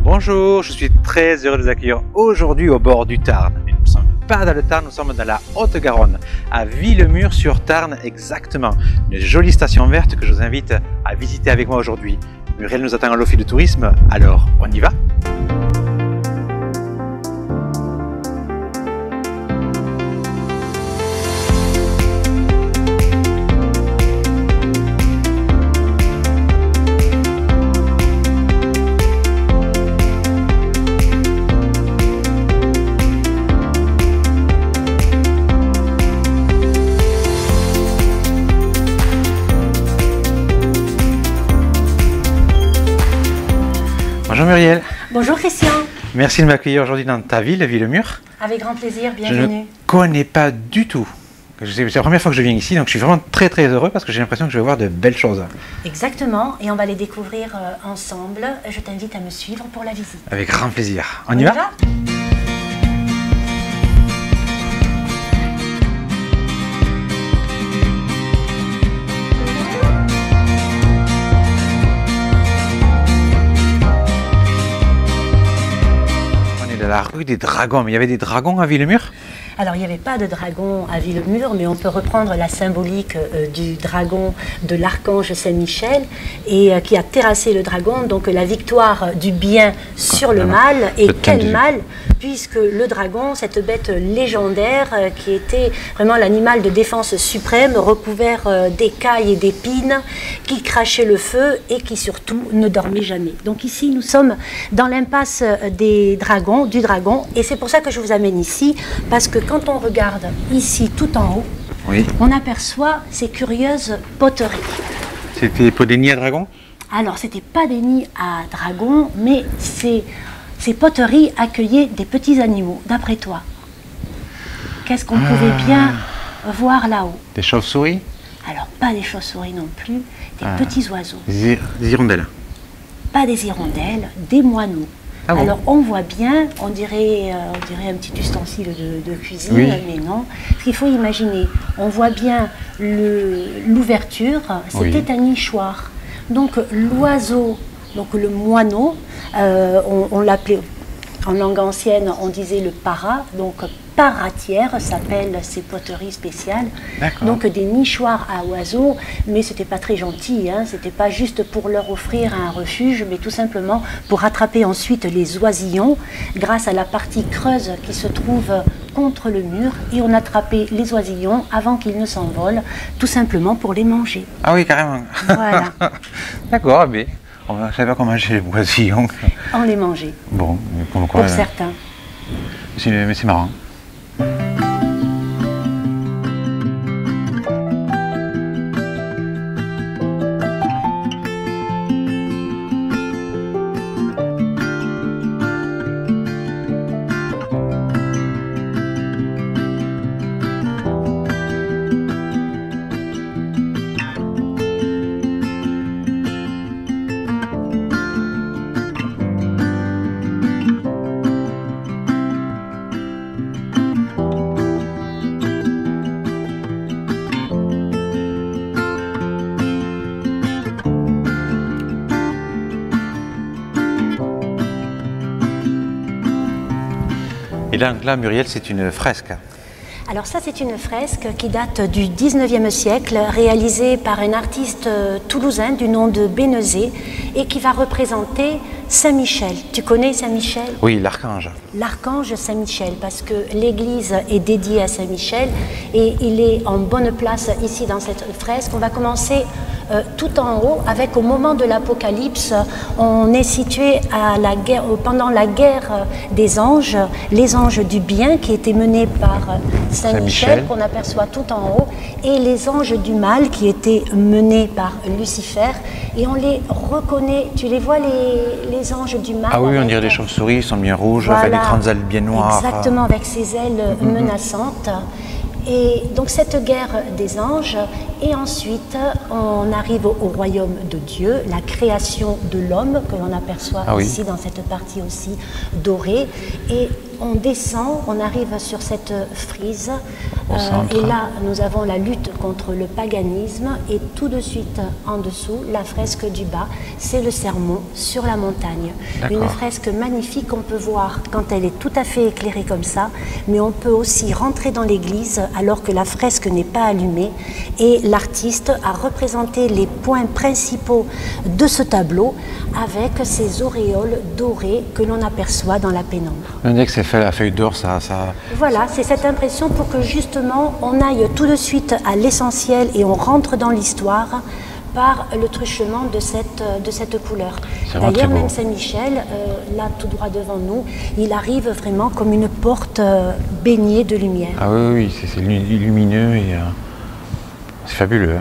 Bonjour, je suis très heureux de vous accueillir aujourd'hui au bord du Tarn. Mais nous ne sommes pas dans le Tarn, nous sommes dans la Haute-Garonne, à Villemur-sur-Tarn exactement. Une jolie station verte que je vous invite à visiter avec moi aujourd'hui. Muriel nous attend à l'office de tourisme, alors on y va? Bonjour Muriel. Bonjour Christian. Merci de m'accueillir aujourd'hui dans ta ville, Villemur. Avec grand plaisir, bienvenue. Je ne connais pas du tout. C'est la première fois que je viens ici, donc je suis vraiment très heureux parce que j'ai l'impression que je vais voir de belles choses. Exactement, et on va les découvrir ensemble. Je t'invite à me suivre pour la visite. Avec grand plaisir. On y va? La rue des Dragons, mais il y avait des dragons à Villemur? Alors, il n'y avait pas de dragon à Villemur, mais on peut reprendre la symbolique du dragon de l'archange Saint-Michel et qui a terrassé le dragon, donc la victoire du bien sur le mal. Et quel mal, puisque le dragon, cette bête légendaire qui était vraiment l'animal de défense suprême, recouvert d'écailles et d'épines, qui crachait le feu et qui surtout ne dormait jamais. Donc ici, nous sommes dans l'impasse des dragons, du dragon, et c'est pour ça que je vous amène ici, parce que quand on regarde ici tout en haut, oui, on aperçoit ces curieuses poteries. C'était pas des nids à dragons? Alors, c'était pas des nids à dragons, mais ces poteries accueillaient des petits animaux. D'après toi, qu'est-ce qu'on pouvait bien voir là-haut? Des chauves-souris? Alors, pas des chauves-souris non plus, des petits oiseaux. Des hirondelles? Pas des hirondelles, des moineaux. Ah bon? Alors on voit bien, on dirait un petit ustensile de cuisine, oui, mais non. Il faut imaginer, on voit bien l'ouverture, c'était oui, un nichoir. Donc l'oiseau, donc le moineau, on l'appelait, en langue ancienne, on disait le para, donc paratière s'appellent ces poteries spéciales. Donc des nichoirs à oiseaux, mais c'était pas très gentil, hein, c'était pas juste pour leur offrir un refuge, mais tout simplement pour attraper ensuite les oisillons grâce à la partie creuse qui se trouve contre le mur, et on attrapait les oisillons avant qu'ils ne s'envolent, tout simplement pour les manger. Ah oui, carrément. Voilà. D'accord, mais on ne savait pas comment manger les oisillons. On les mangeait. Bon, mais pour certains. Mais c'est marrant. Et là, Muriel, c'est une fresque. Alors ça, c'est une fresque qui date du 19e siècle, réalisée par un artiste toulousain du nom de Bénezet et qui va représenter Saint-Michel. Tu connais Saint-Michel? Oui, l'archange. L'archange Saint-Michel, parce que l'église est dédiée à Saint-Michel et il est en bonne place ici dans cette fresque. On va commencer tout en haut avec, au moment de l'Apocalypse, on est situé à la guerre, pendant la guerre des anges, les anges du bien qui étaient menés par Saint-Michel, qu'on aperçoit tout en haut, et les anges du mal qui étaient menés par Lucifer, et on les reconnaît. Tu les vois, les anges du mal? Ah oui, on dirait des chauves-souris, ils sont bien rouges, voilà, avec des grandes ailes bien noires. Exactement, avec ces ailes menaçantes. Et donc cette guerre des anges, et ensuite on arrive au royaume de Dieu, la création de l'homme que l'on aperçoit ici dans cette partie aussi dorée, et on descend, on arrive sur cette frise au centre. Et là, nous avons la lutte contre le paganisme et tout de suite en dessous, la fresque du bas, c'est le sermon sur la montagne. Une fresque magnifique qu'on peut voir quand elle est tout à fait éclairée comme ça, mais on peut aussi rentrer dans l'église alors que la fresque n'est pas allumée et l'artiste a représenté les points principaux de ce tableau avec ces auréoles dorées que l'on aperçoit dans la pénombre. On dirait que c'est fait à la feuille d'or, ça... Voilà, c'est cette impression pour que justement on aille tout de suite à l'essentiel et on rentre dans l'histoire par le truchement de cette couleur. D'ailleurs, même Saint-Michel, là tout droit devant nous, il arrive vraiment comme une porte baignée de lumière. Ah oui, c'est lumineux et c'est fabuleux. Hein.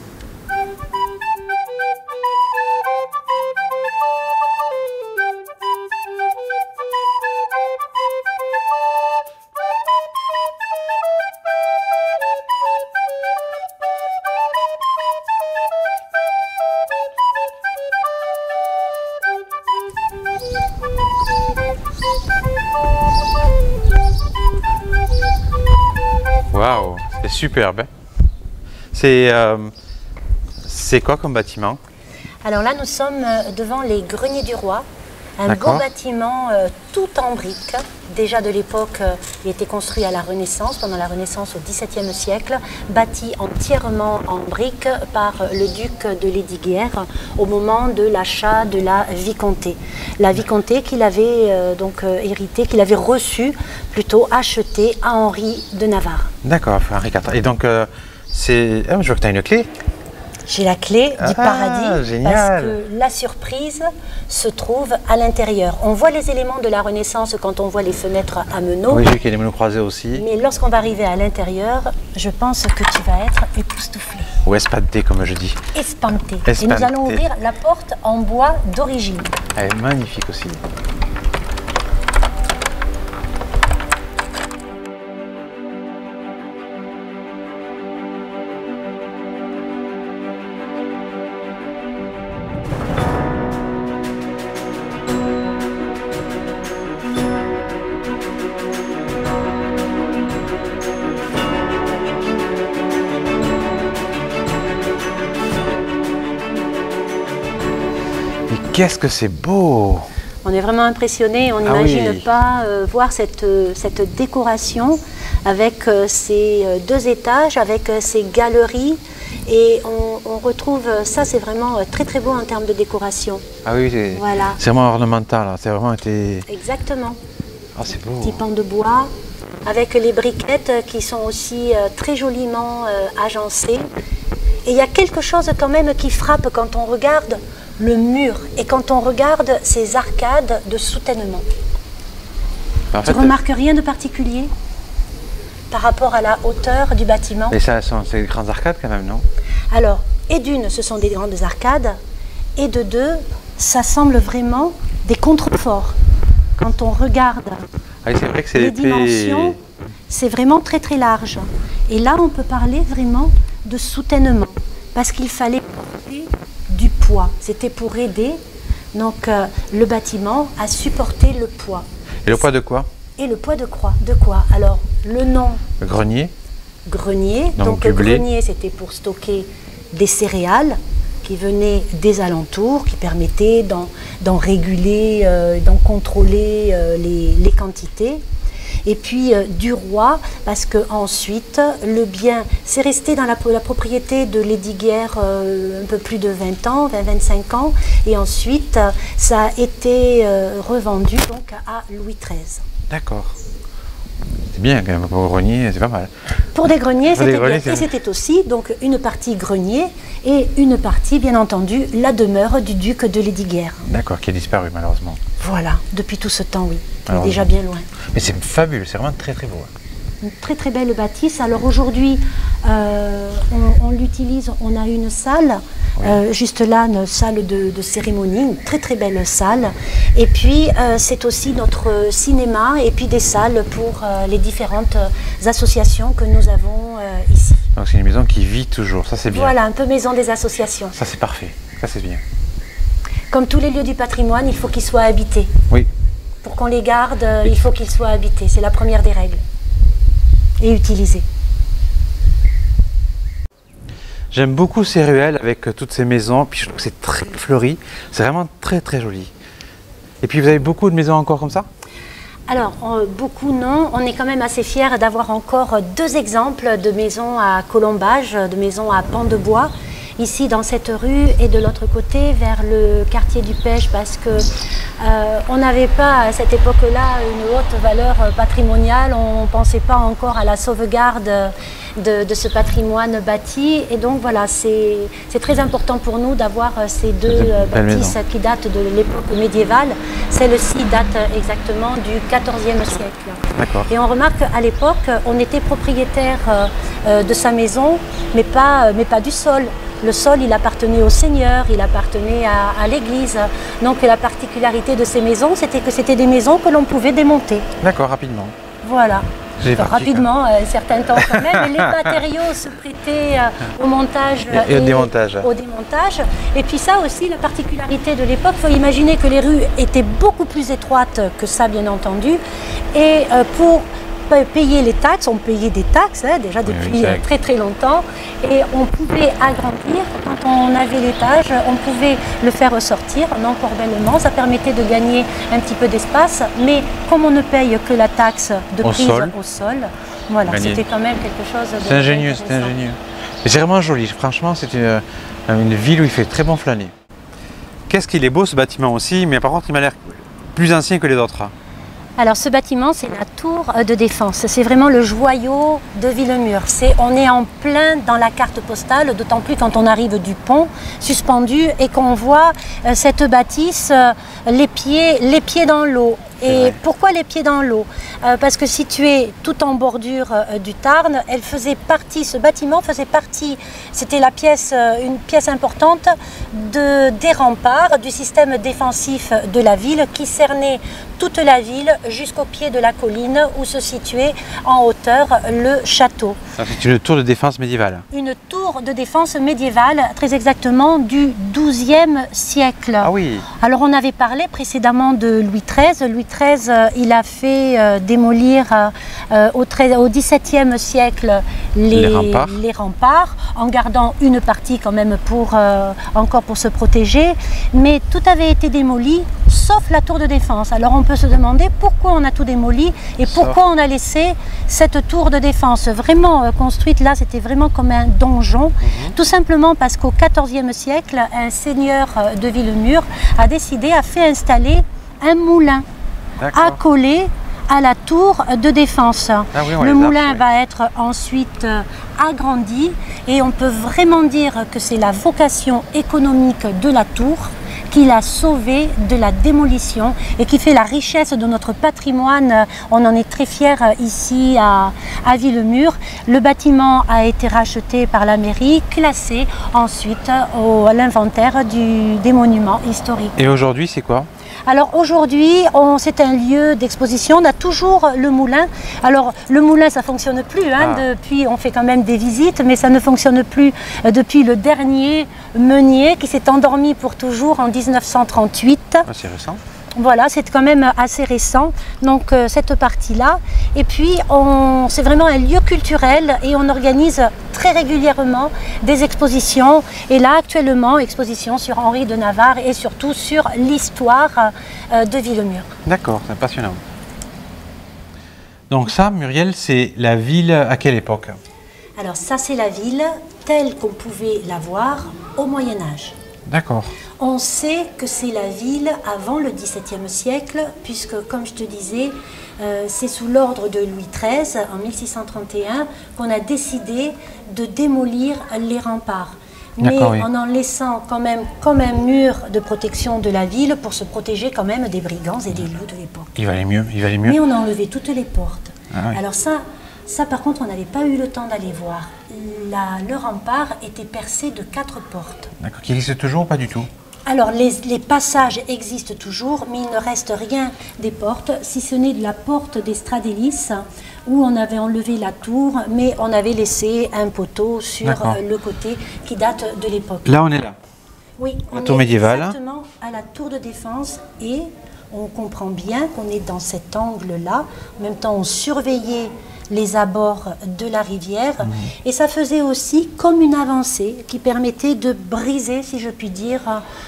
Waouh, c'est superbe. C'est quoi comme bâtiment? Alors là, nous sommes devant les Greniers du Roi, un beau bâtiment tout en briques. Déjà de l'époque, il était construit à la Renaissance, pendant la Renaissance au XVIIe siècle, bâti entièrement en briques par le duc de Lesdiguières au moment de l'achat de la vicomté. La vicomté qu'il avait hérité, qu'il avait reçue, plutôt achetée à Henri de Navarre. D'accord, Henri IV. Et donc, je vois que tu as une clé. J'ai la clé du paradis, génial. Parce que la surprise se trouve à l'intérieur. On voit les éléments de la Renaissance quand on voit les fenêtres à meneaux. Oui, j'ai vu qu'il y a des meneaux croisés aussi. Mais lorsqu'on va arriver à l'intérieur, je pense que tu vas être époustouflé. Ou espanté, comme je dis. Espanté. Et nous allons ouvrir la porte en bois d'origine. Elle est magnifique aussi. Qu'est-ce que c'est beau! On est vraiment impressionné, on n'imagine pas voir cette décoration avec ces deux étages, avec ces galeries. Et on retrouve, ça c'est vraiment très très beau en termes de décoration. Ah oui, c'est vraiment ornemental, c'est vraiment été... Exactement. Ah, c'est beau. Petit pan de bois, avec les briquettes qui sont aussi très joliment agencées. Et il y a quelque chose quand même qui frappe quand on regarde le mur et quand on regarde ces arcades de soutènement. Tu ne remarques rien de particulier par rapport à la hauteur du bâtiment? Et ça, c'est des grandes arcades quand même, non? Alors, et d'une, ce sont des grandes arcades, et de deux, ça semble vraiment des contreforts. Quand on regarde vrai que les dimensions, c'est vraiment très très large. Et là, on peut parler vraiment de soutènement, parce qu'il fallait porter du poids. C'était pour aider donc, le bâtiment à supporter le poids. Et le poids de quoi? Et le poids de quoi? Alors, le nom... Le grenier. Grenier. Donc le grenier, c'était pour stocker des céréales qui venaient des alentours, qui permettaient d'en réguler, d'en contrôler les quantités. Et puis du roi, parce qu'ensuite, le bien, c'est resté dans la propriété de Lesdiguières un peu plus de 20 ans, 20-25 ans, et ensuite, ça a été revendu donc, à Louis XIII. D'accord. C'est bien quand même, pour grenier, c'est pas mal. Pour des greniers, c'était bien. Et c'était aussi donc, une partie grenier et une partie, bien entendu, la demeure du duc de Lesdiguières. D'accord, qui a disparu malheureusement. Voilà, depuis tout ce temps, oui. Il est déjà bien loin. Mais c'est fabuleux, c'est vraiment très très beau. Une très très belle bâtisse. Alors aujourd'hui, on l'utilise, on a une salle, juste là, une salle de cérémonie, une très très belle salle. Et puis c'est aussi notre cinéma et puis des salles pour les différentes associations que nous avons ici. Donc c'est une maison qui vit toujours, ça c'est bien. Voilà, un peu maison des associations. Ça c'est parfait, ça c'est bien. Comme tous les lieux du patrimoine, il faut qu'ils soient habités. Oui. Pour qu'on les garde, il faut qu'ils soient habités, c'est la première des règles. Et utilisés. J'aime beaucoup ces ruelles avec toutes ces maisons, puis je trouve que c'est très fleuri, c'est vraiment très très joli. Et puis vous avez beaucoup de maisons encore comme ça? Alors, beaucoup non. On est quand même assez fiers d'avoir encore 2 exemples de maisons à colombage, de maisons à pans de bois, ici dans cette rue et de l'autre côté vers le quartier du Pêche, parce que on n'avait pas à cette époque-là une haute valeur patrimoniale, on ne pensait pas encore à la sauvegarde de ce patrimoine bâti, et donc voilà, c'est très important pour nous d'avoir ces 2 bâtisses qui datent de l'époque médiévale. Celle-ci date exactement du XIVe siècle. Et on remarque qu'à l'époque, on était propriétaire de sa maison, mais pas du sol. Le sol, il appartenait au seigneur, il appartenait à l'église. Donc la particularité de ces maisons, c'était que c'était des maisons que l'on pouvait démonter. D'accord, rapidement. Voilà. Rapidement, un certain temps quand même. Les matériaux se prêtaient au montage et au démontage. Et puis ça aussi, la particularité de l'époque, il faut imaginer que les rues étaient beaucoup plus étroites que ça, bien entendu. Et pour payer les taxes, on payait des taxes déjà depuis très très longtemps, et on pouvait agrandir. Quand on avait l'étage, on pouvait le faire ressortir en encorbellement, ça permettait de gagner un petit peu d'espace, mais comme on ne paye que la taxe de prise au sol, voilà, c'était quand même quelque chose de... C'est ingénieux, c'était ingénieux. C'est vraiment joli, franchement c'est une ville où il fait très bon flâner. Qu'est-ce qu'il est beau ce bâtiment aussi, mais par contre il m'a l'air plus ancien que les autres. Alors ce bâtiment, c'est la tour de défense, c'est vraiment le joyau de Villemur. On est en plein dans la carte postale, d'autant plus quand on arrive du pont suspendu et qu'on voit cette bâtisse, les pieds dans l'eau. Et pourquoi les pieds dans l'eau? Parce que situé tout en bordure du Tarn, ce bâtiment faisait partie, c'était une pièce importante des remparts du système défensif de la ville qui cernait toute la ville jusqu'au pied de la colline où se situait en hauteur le château. C'est une tour de défense médiévale. Une tour de défense médiévale, très exactement du XIIe siècle. Ah oui. Alors on avait parlé précédemment de Louis XIII. Louis XIII, il a fait démolir au XVIIe siècle les remparts, en gardant une partie quand même encore pour se protéger. Mais tout avait été démoli, sauf la tour de défense. Alors on peut se demander pourquoi on a tout démoli et pourquoi on a laissé cette tour de défense vraiment construite là, c'était vraiment comme un donjon. Tout simplement parce qu'au XIVe siècle, un seigneur de Villemur a fait installer un moulin accolé à la tour de défense. Le moulin va être ensuite agrandi et on peut vraiment dire que c'est la vocation économique de la tour qui l'a sauvé de la démolition et qui fait la richesse de notre patrimoine. On en est très fiers ici à Villemur. Le bâtiment a été racheté par la mairie, classé ensuite à l'inventaire des monuments historiques. Et aujourd'hui, c'est quoi ? Alors aujourd'hui, c'est un lieu d'exposition, on a toujours le moulin. Alors le moulin, ça ne fonctionne plus, depuis on fait quand même des visites, mais ça ne fonctionne plus depuis le dernier meunier qui s'est endormi pour toujours en 1938. C'est récent. Voilà, c'est quand même assez récent, donc cette partie-là. Et puis, c'est vraiment un lieu culturel et on organise très régulièrement des expositions. Et là, actuellement, exposition sur Henri de Navarre et surtout sur l'histoire de Villemur. D'accord, c'est passionnant. Donc ça, Muriel, c'est la ville à quelle époque? Alors ça, c'est la ville telle qu'on pouvait la voir au Moyen-Âge. D'accord. On sait que c'est la ville avant le XVIIe siècle, puisque, comme je te disais, c'est sous l'ordre de Louis XIII, en 1631, qu'on a décidé de démolir les remparts. Mais en laissant quand même comme un mur de protection de la ville pour se protéger quand même des brigands et des loups de l'époque. Il valait mieux, il valait mieux. Mais on a enlevé toutes les portes. Alors ça, par contre, on n'avait pas eu le temps d'aller voir. Le rempart était percé de 4 portes. D'accord, qui existe toujours ou pas du tout? Alors, les passages existent toujours, mais il ne reste rien des portes, si ce n'est de la porte des Stradélis, où on avait enlevé la tour, mais on avait laissé un poteau sur le côté qui date de l'époque. Là, on est là. Oui, la tour médiévale. Exactement à la tour de défense, et on comprend bien qu'on est dans cet angle-là. En même temps, on surveillait les abords de la rivière. Et ça faisait aussi comme une avancée qui permettait de briser, si je puis dire,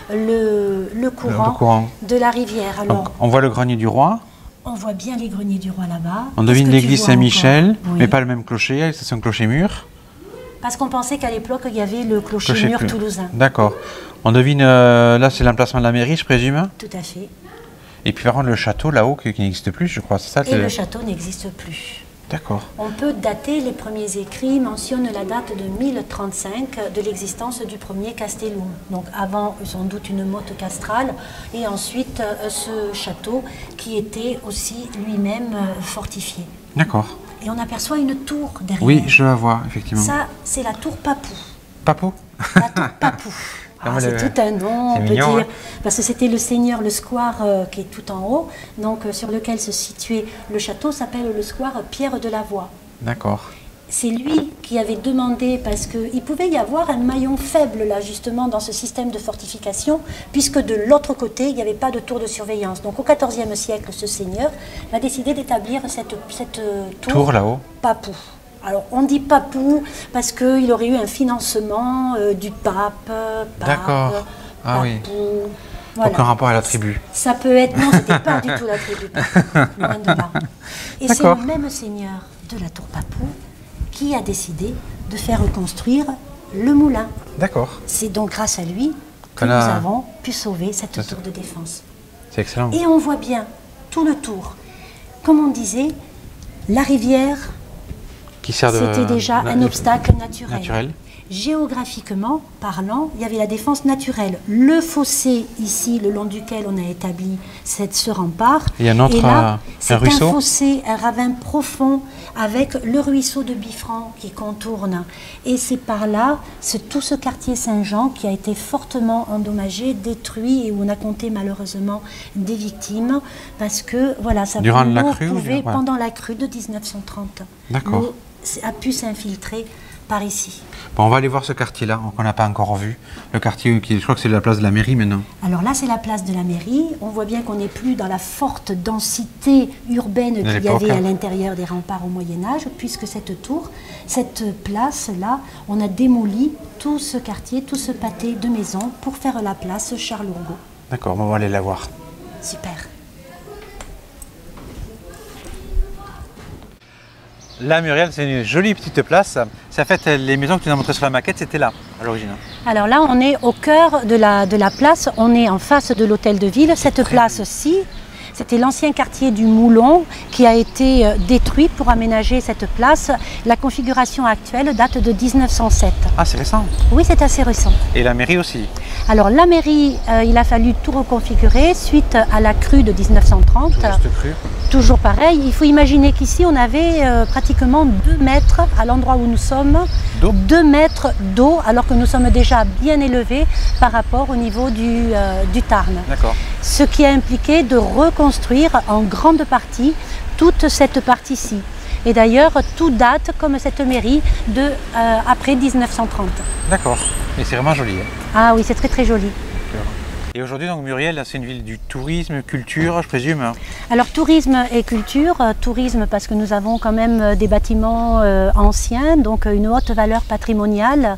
le courant de la rivière. Alors, donc, on voit le grenier du roi. On voit bien les greniers du roi là-bas. On devine l'église Saint-Michel, mais pas le même clocher, c'est un clocher-mur. Parce qu'on pensait qu'à l'époque, il y avait le clocher-mur toulousain. D'accord. On devine, là c'est l'emplacement de la mairie, je présume. Tout à fait. Et puis par contre, le château là-haut qui n'existe plus, je crois, c'est ça. Et le château n'existe plus. D'accord. On peut dater, les premiers écrits mentionnent la date de 1035 de l'existence du premier castellum. Donc avant, sans doute, une motte castrale, et ensuite ce château qui était aussi lui-même fortifié. D'accord. Et on aperçoit une tour derrière. Oui, je la vois, effectivement. Ça, c'est la tour Papou. Papou? La tour Papou. C'est tout un nom, on peut dire, hein. Parce que c'était le seigneur, le square qui est tout en haut, donc sur lequel se situait le château, s'appelle le square Pierre de la Voie. D'accord. C'est lui qui avait demandé, parce qu'il pouvait y avoir un maillon faible là justement dans ce système de fortification, puisque de l'autre côté, il n'y avait pas de tour de surveillance. Donc au XIVe siècle, ce seigneur va décider d'établir cette tour là-haut. Papou. Alors, on dit Papou parce qu'il aurait eu un financement du pape. D'accord. Ah Papou, oui. Voilà. Aucun rapport à la tribu. Ça peut être... Non, c'était pas du tout la tribu. Loin de là. Et c'est le même seigneur de la tour Papou qui a décidé de faire reconstruire le moulin. D'accord. C'est donc grâce à lui que nous avons pu sauver cette tour de défense. C'est excellent. Et on voit bien tout le tour. Comme on disait, la rivière... C'était déjà un obstacle naturel. Géographiquement parlant, il y avait la défense naturelle. Le fossé ici, le long duquel on a établi ce rempart. Il y a un autre, c'est un fossé, un ravin profond avec le ruisseau de Bifrand qui contourne. Et c'est par là, c'est tout ce quartier Saint-Jean qui a été fortement endommagé, détruit et où on a compté malheureusement des victimes parce que voilà, ça pouvait pendant la crue de 1930. D'accord. A pu s'infiltrer par ici. Bon, on va aller voir ce quartier-là, qu'on n'a pas encore vu. Le quartier, je crois que c'est la place de la mairie maintenant. Alors là, c'est la place de la mairie. On voit bien qu'on n'est plus dans la forte densité urbaine qu'il y avait à l'intérieur des remparts au Moyen-Âge, puisque cette tour, cette place-là, on a démoli tout ce quartier, tout ce pâté de maisons pour faire la place Charles-Urgot. D'accord, on va aller la voir. Super. Là, Muriel, c'est une jolie petite place. C'est en fait les maisons que tu nous as montrées sur la maquette, c'était là, à l'origine. Alors là, on est au cœur de la place. On est en face de l'hôtel de ville. Cette place-ci, c'était l'ancien quartier du Moulon qui a été détruit pour aménager cette place. La configuration actuelle date de 1907. Ah, c'est récent? Oui, c'est assez récent. Et la mairie aussi? Alors la mairie, il a fallu tout reconfigurer suite à la crue de 1930. Juste crue. Toujours pareil, il faut imaginer qu'ici on avait pratiquement 2 mètres à l'endroit où nous sommes, 2 mètres d'eau alors que nous sommes déjà bien élevés par rapport au niveau du Tarn. D'accord. Ce qui a impliqué de reconstruire en grande partie toute cette partie-ci. Et d'ailleurs, tout date, comme cette mairie, après 1930. D'accord, et c'est vraiment joli. Hein. Ah oui, c'est très très joli. Et aujourd'hui, donc Muriel, c'est une ville du tourisme, culture, je présume? Alors tourisme et culture, tourisme parce que nous avons quand même des bâtiments anciens, donc une haute valeur patrimoniale,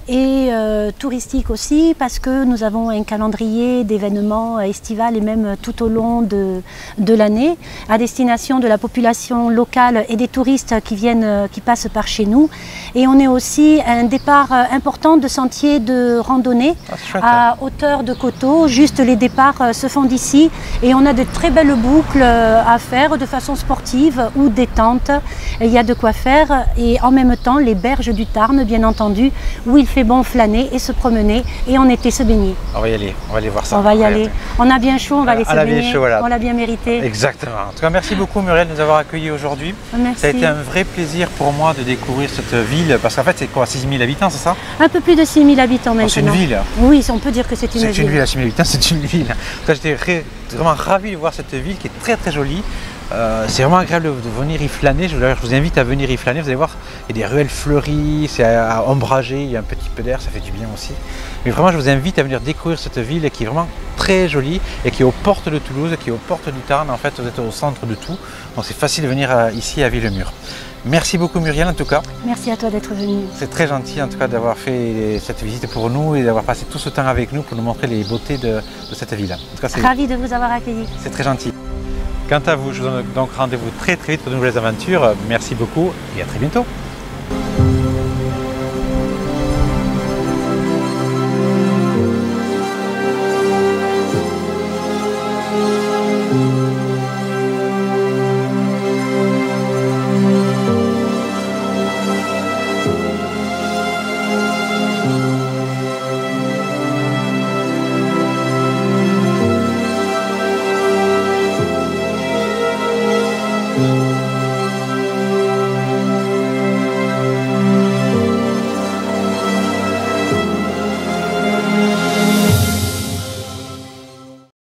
et touristique aussi parce que nous avons un calendrier d'événements estivales et même tout au long de l'année, à destination de la population locale et des touristes qui passent par chez nous. Et on est aussi un départ important de sentiers de randonnée à hauteur de coteaux. Juste les départs se font d'ici et on a de très belles boucles à faire de façon sportive ou détente. Il y a de quoi faire et en même temps les berges du Tarn, bien entendu, où il fait bon flâner et se promener et en été se baigner. On va y aller, on va aller voir ça. On va y aller. On a bien chaud, on va aller se baigner. Chaud, voilà. On l'a bien mérité. Exactement. En tout cas, merci beaucoup Muriel de nous avoir accueillis aujourd'hui. Merci. Ça a été un vrai plaisir pour moi de découvrir cette ville parce qu'en fait c'est quoi, 6000 habitants, c'est ça? Un peu plus de 6000 habitants maintenant. C'est une ville? Oui, on peut dire que c'est une ville. C'est une ville à 6000 habitants, c'est une ville. J'étais vraiment ravi de voir cette ville qui est très très jolie. C'est vraiment agréable de venir y flâner. Je vous invite à venir y flâner. Vous allez voir, il y a des ruelles fleuries, c'est ombragé, il y a un petit peu d'air, ça fait du bien aussi. Mais vraiment, je vous invite à venir découvrir cette ville qui est vraiment très jolie et qui est aux portes de Toulouse, qui est aux portes du Tarn. En fait, vous êtes au centre de tout. Donc c'est facile de venir ici à Villemur. Merci beaucoup Muriel en tout cas. Merci à toi d'être venue. C'est très gentil en tout cas d'avoir fait cette visite pour nous et d'avoir passé tout ce temps avec nous pour nous montrer les beautés de cette ville. En tout cas, ravi de vous avoir accueilli. C'est très gentil. Quant à vous, je vous donne donc rendez-vous très vite pour de nouvelles aventures. Merci beaucoup et à très bientôt.